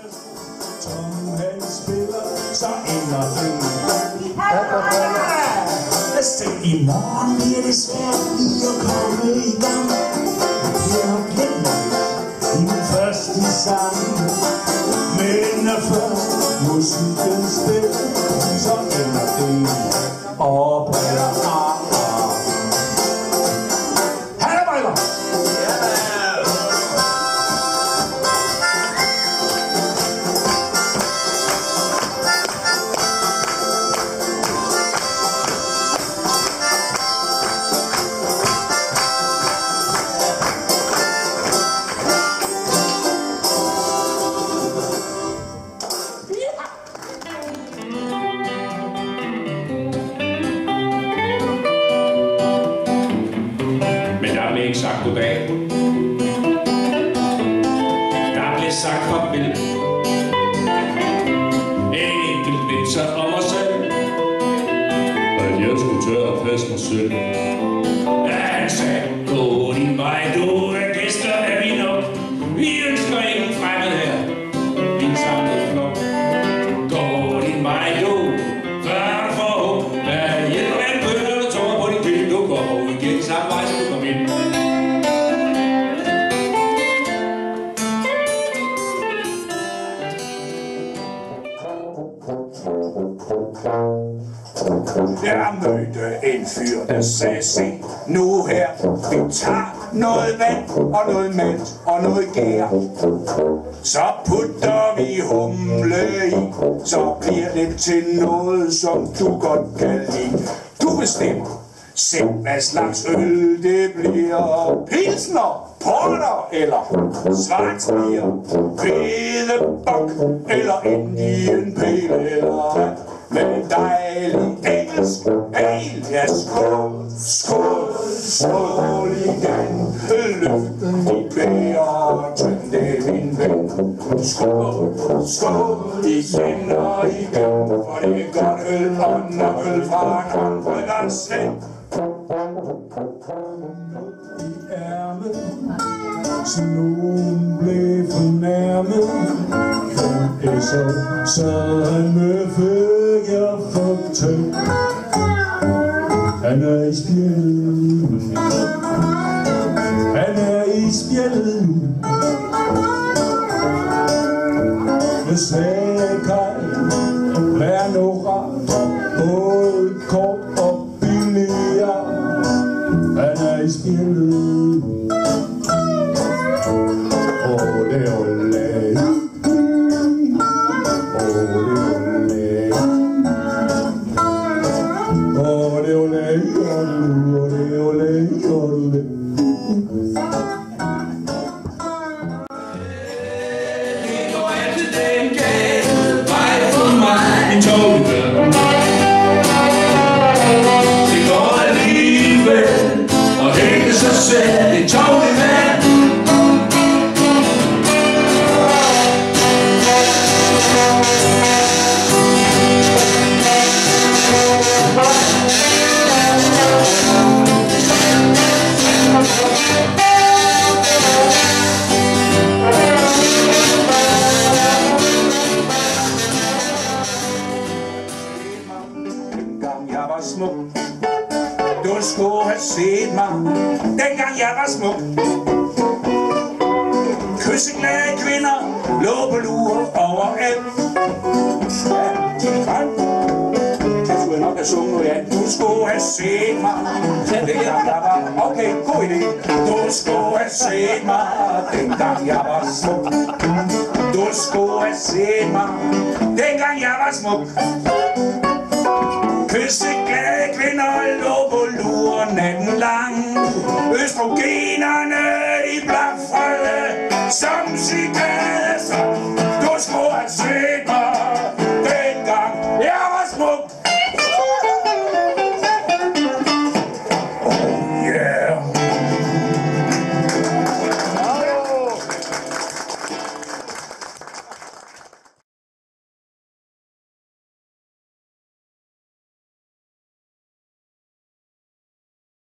Som han spiller, så ender det. Selv i morgen bliver det svært lige at komme i gang. Jeg har glemt min første sang. Men når først musikken spiller, så ender det. Og briller Hallebriller! Ikke sagt goddag. Der blev sagt farvel. En enkelt vitser om mig selv, at jeg skulle tør at passe mig selv. Han sagde, gå din vej, du er gæster af vi nok. Vi ønsker ingen fremmed her, en samlet flok. Gå din vej, du, før du får håb. Hvad hjælper en bøger, der tårer på din bil, du går ud igen samme vej, så du kommer ind. Jeg mødte en fyr, der sagde, se nu her, vi tager noget vand og noget malt og noget gær. Så putter vi humle i, så bliver det til noget, som du godt kan lide. Du bestemmer selv, hvad slags øl det bliver. Pilsner, porter eller schwarzbier, hvedebok eller Indian pale eller med dejlig engelsk ale. Ja, skål, skål, skål igen. Løft i bæger, tøm det min ven. Skål, skål igen og igen. For det er godt øl og nøgel fra en håndbryggerens ven. I ærmet, så nogen blev fornærmet. Kun så han med jeg fortæl. Han er i spjældet. Han er i spjældet. Jeg sagde Kaj, vær nu rart, både kort og billigere. Han er i spjældet. Ole, ole. Du skulle have set mig, dengang jeg var smuk. Kysseglade kvinder lå på lure overalt. Ja, det skulle jeg nok have sunget, ja. Du skulle have set mig, dengang jeg var... Okay, god idé. Du skulle have set mig, dengang jeg var smuk. Du skulle have set mig, dengang jeg var smuk. Kysseglade kvinder lå på lure natten lang. Østrogenerne de blafrede som cikader. Du skulle have set